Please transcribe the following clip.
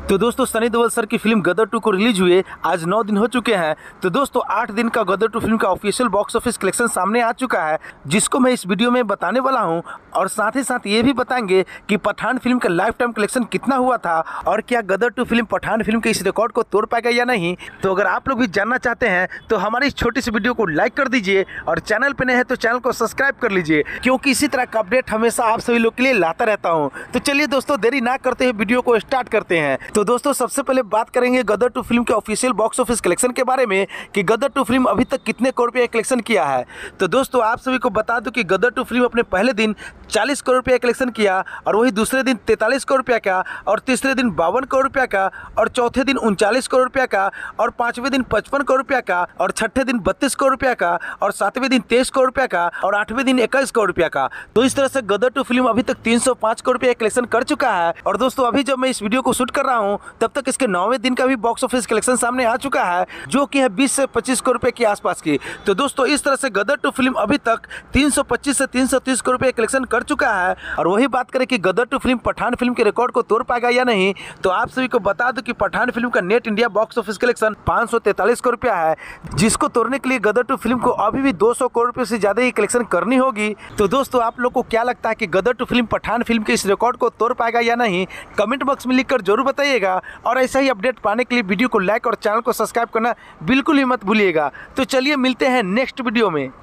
तो दोस्तों सनी देओल सर की फिल्म गदर 2 को रिलीज हुए आज 9 दिन हो चुके हैं। तो दोस्तों 8 दिन का गदर 2 फिल्म का ऑफिशियल बॉक्स ऑफिस कलेक्शन सामने आ चुका है, जिसको मैं इस वीडियो में बताने वाला हूं। और साथ ही साथ ये भी बताएंगे कि पठान फिल्म का लाइफ टाइम कलेक्शन कितना हुआ था और क्या गदर 2 फिल्म पठान फिल्म के इस रिकॉर्ड को तोड़ पाएगा या नहीं। तो अगर आप लोग भी जानना चाहते हैं तो हमारी इस छोटी सी वीडियो को लाइक कर दीजिए और चैनल पर नए हैं तो चैनल को सब्सक्राइब कर लीजिए, क्योंकि इसी तरह का अपडेट हमेशा आप सभी लोग के लिए लाता रहता हूँ। तो चलिए दोस्तों देरी ना करते हुए वीडियो को स्टार्ट करते हैं। तो दोस्तों सबसे पहले बात करेंगे गदर 2 फिल्म के ऑफिशियल बॉक्स ऑफिस कलेक्शन के बारे में कि गदर 2 फिल्म अभी तक कितने करोड़ रुपए कलेक्शन किया है। तो दोस्तों आप सभी को बता दूं कि गदर 2 फिल्म अपने पहले दिन 40 करोड़ रुपया कलेक्शन किया और वही दूसरे दिन 43 करोड़ रुपया का और तीसरे दिन 52 करोड़ रुपया का और चौथे दिन 39 करोड़ रुपया का और पांचवें दिन 55 करोड़ रुपया का और छठे दिन 32 करोड़ रुपया का और सातवें दिन 23 करोड़ रुपया का और आठवें दिन 21 करोड़ रुपया का। तो इस तरह से गदर 2 फिल्म अभी तक 305 करोड़ रुपया कलेक्शन कर चुका है। और दोस्तों अभी जब मैं इस वीडियो को शूट कर रहा हूँ तब तक इसके 9वें दिन का भी बॉक्स ऑफिस कलेक्शन सामने आ चुका है, जो कि है 20 से 25 करोड़ रुपए के आसपास की। तो दोस्तों इस तरह से गदर 2 फिल्म अभी तक 325 से 330 करोड़ रुपए कलेक्शन कर चुका है। और वही बात करें कि गदर 2 फिल्म पठान फिल्म के रिकॉर्ड को तोड़ पाएगा या नहीं, तो आप सभी को बता दूं कि पठान फिल्म का net India box office collection 543 crore रुपया है, जिसको तोड़ने के लिए गदर 2 फिल्म को अभी भी 200 करोड़ रुपए से ज्यादा ही कलेक्शन करनी होगी। तो दोस्तों आप लोग को क्या लगता है कि गदर 2 फिल्म पठान फिल्म के इस रिकॉर्ड को तोड़ पाएगा या नहीं, कमेंट बॉक्स में लिखकर जरूर बताइएगा। और ऐसा ही अपडेट पाने के लिए वीडियो को लाइक और चैनल को सब्सक्राइब करना बिल्कुल ही मत भूलिएगा। तो चलिए मिलते हैं नेक्स्ट वीडियो में।